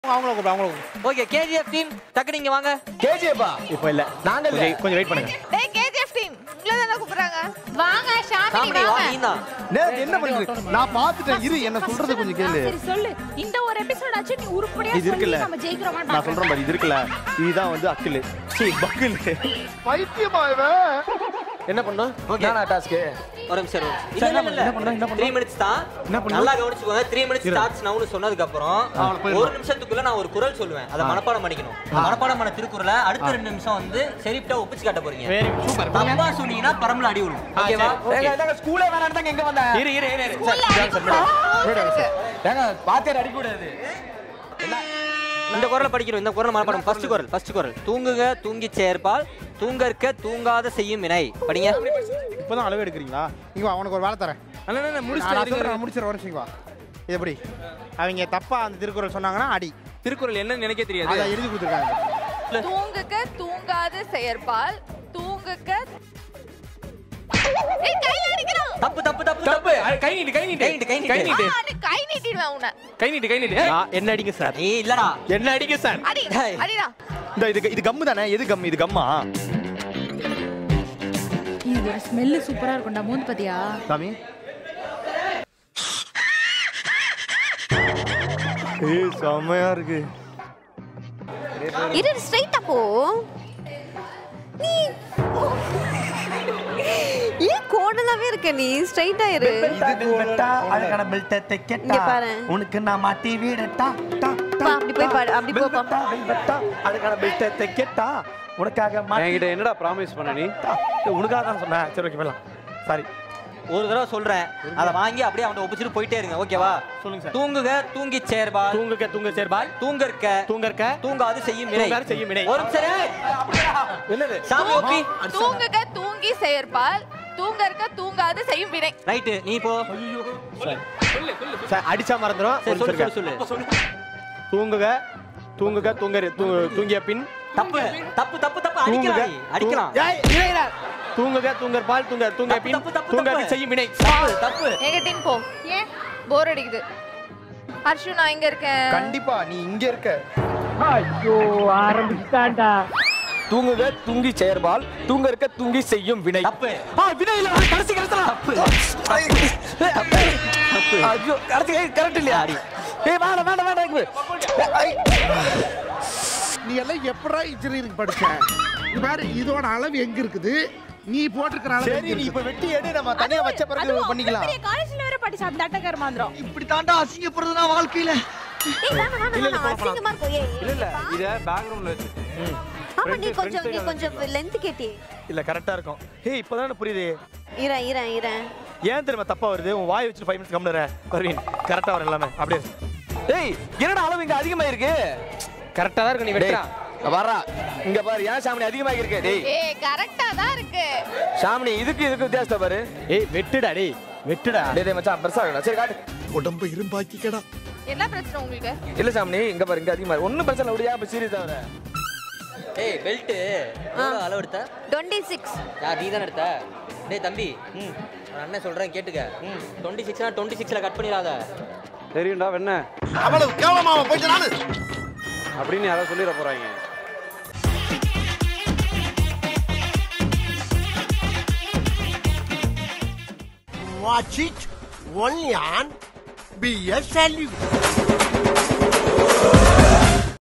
Okay KGF team டக்கு நீங்க வாங்க. கேஜிஎஃப்பா இப்போ இல்ல நாங்க கொஞ்சம் வெயிட் பண்ணுங்க. டேய் கேஜிஎஃப் டீம் உங்களை தான கூப்பிடுறாங்க. வாங்க ஷாமினி வாங்க. என்ன பண்றீங்க? நான் பாத்துட்டேன். இரு என்ன சொல்றது கொஞ்சம் கேளு. சரி சொல்லு. இந்த ஒரு எபிசோட் ஆச்சு நீ உருப்படியா சொல்லி நம்ம ஜெயிக்கிறோமா பாக்க. நான் சொல்றேன் பாரு இது இருக்குல. இதுதான் வந்து அக்கில். சீ பக்கில். பைத்தியமா இவன். என்ன பண்ணோம்? நானா டாஸ்க். ஒரு நிமிஷம். இல்ல 3 மினிட்ஸ் தான். நல்லா கவனிச்சுக்கோங்க. 3 மினிட்ஸ் ஸ்டார்ட்ஸ் நவுன்னு சொன்னதுக்கு அப்புறம் ஒரு நிமிஷத்துக்குள்ள நான் ஒரு குறள் சொல்லுவேன். அத மனப்பாடம் பண்ணிக்கணும். மனப்பாடம் பண்ண திருக்குறளை அடுத்த 2 நிமிஷம் வந்து செரிப்டா ஒப்பிச்சு காட்ட போறீங்க. Very super. தப்பா சொன்னீங்கன்னா பரமல அடி விழும். ஓகேவா? ஏங்க ஸ்கூலே வேணாம்னு எங்க வந்தா? இரு. ஏங்க பாத்தியார் அடி கூடாது. இந்த குறளை படிக்கிறோம். இந்த குறளை மனப்பாடம். ஃபர்ஸ்ட் குறள். தூங்குக தூங்கி சேர்பால் தூங்கற்க தூங்காத செய்யும் வினை. படிங்க. இப்போதான் அளவு எடுக்கிறீங்களா? இங்க அவனுக்கு ஒரு வேலை தரேன். நான் முடிச்சிட்டு வரேன். வா இது எப்படி அவங்க தப்பா அந்த திருக்குறள் சொன்னாங்கன்னா அடி. திருக்குறள் என்னன்னு நினைக்க தெரியாது. அதை எழுதி கொடுத்துருக்காங்க. தூங்குக தூங்காத செயற்பால் தூங்குக கையில அடிக்கிறான். தப்பு. கை நீட்டிடுவேன் உன்னை. என்ன அடிங்க சார்? இல்லடா என்ன அடிங்க சார்? அடிடா. இது கம்மு தானே? எது கம்? இது கம்மா? இது ஒரு ஸ்மெல் சூப்பரா இருக்கும்டா. மூந்து பாத்தியா? சாமி செமையா இருக்கு. இது ஸ்ட்ரைட்டா போ. நீ ஏன் கோணலாவே இருக்க? நீ ஸ்ட்ரைட்டா இரு. இது பெல்ட்டா அதுக்கான பெல்ட்ட தைக்கட்டா. உனக்கு நான் மாட்டி வீடட்டா. அப்படி போய் பாடு. அப்படி போப்பா. பெல்ட்டா அதுக்கான பெல்ட்ட தைக்கட்டா. உனக்காக மாட்டி. என்கிட்ட என்னடா ப்ராமிஸ் பண்ண நீ? உனக்காக தான் சொன்னேன். சரி ஓகே போலாம். சாரி. ஒரு தடவை சொல்றேன். அத வாங்கி அப்படியே அவன் ஒப்பிச்சிட்டு போயிட்டே இருங்க. ஓகேவா? சொல்லுங்க சார். தூங்குக தூங்கி சேர்பால் தூங்க சேர்பால் தூங்கற்க தூங்காது செய்யும் வினை. ஒரு நிமிஷம். என்னது? சாமி ஓபி. தூங்குக தூங்கி செயற்பால் தூங்கற்க தூங்காது செய்யும் வினை. ரைட். நீ போ. சொல்லு. சார் அடிச்சா மறந்துரும். சொல்லு. தூங்குக தூங்கிய பின் தப்பு. அடிக்கலாம். தூங்கற்பால் தூங்க பின் தூங்காது செய்யும் வினை. தப்பு. எங்க டீம் போ. ஏன் போர் அடிக்குது? ஹர்ஷு நான் இங்க இருக்கேன். கண்டிப்பா நீ இங்க இருக்க. ஐயோ ஆரம்பிச்சான்டா. தூங்குக தூங்கி செயற்பால் தூங்கற்க தூங்கி செய்யும் வினை. தப்பு. வினை இல்ல. கடைசி தப்பு. ஐயோ கடைசி கரெக்ட் இல்லையா? வேண்டாம். நீ எல்லாம் எப்படா இன்ஜினியரிங் படிச்ச? இது பாரு இதோட அளவு எங்க இருக்குது? நீ போட்டுக்கிற அளவு. சரி நீ இப்ப வெட்டி எடு. நம்ம தனியா வச்ச பிறகு பண்ணிக்கலாம். பெரிய காலேஜ்ல வேற படிச்ச அந்த அட்டகர் மாந்திரம். இப்படி தாண்டா அசிங்கப்படுறதுனா வாழ்க்கையில. இல்ல அசிங்கமா இருக்கு. இல்ல இத பேக்ரவுண்ட்ல வச்சு. ஆமா நீ கொஞ்சம் லெந்த் கேட்டி. இல்ல கரெக்ட்டா இருக்கும். இப்போதானே புரியுது. இர ஏன் தெரியுமா தப்பா வருது? உன் வாய் வச்சு 5 மினிட்ஸ் கம்னற. பர்வீன் கரெக்ட்டா வர எல்லாமே அப்படியே. என்னடா அளவு இங்க அதிகமா இருக்கு? கரெக்ட்டா தான் இருக்கு. நீ வெட்டறா. வரா. இங்க பாரு ஏன் சாமி அதிகமா இருக்கு? கரெக்ட்டா தான் இருக்கு. சாமி இதுக்கு வித்தியாசத்தை பாரு. வெட்டுடா வெட்டுடா. மச்சான் பெருசா இருக்கடா. சரி காட்டு. உடம்பு இரும்பாக்கிக்கடா. என்ன பிரச்சனை உங்களுக்கு? இல்ல சாமி இங்க பாரு இங்க அதிகமா ஒண்ணும் பிரச்சனை இல்ல. அப்படியே அப்ப சீரியஸா வர. பெல்ட் எவ்வளவு அளவு எடுத்த? 26. நீ தான் எடுத்த? டேய் தம்பி, நான் அண்ணன் சொல்றேன் கேட்டுக்க. 26னா 26ல கட் பண்ணிராத. தெரியும்டா வெண்ணே. அவ்வளவு கேவலமா போயிட்டு நானு அப்படின்னு யாரோ சொல்லிர போறாங்க. Watch it only on BS Value.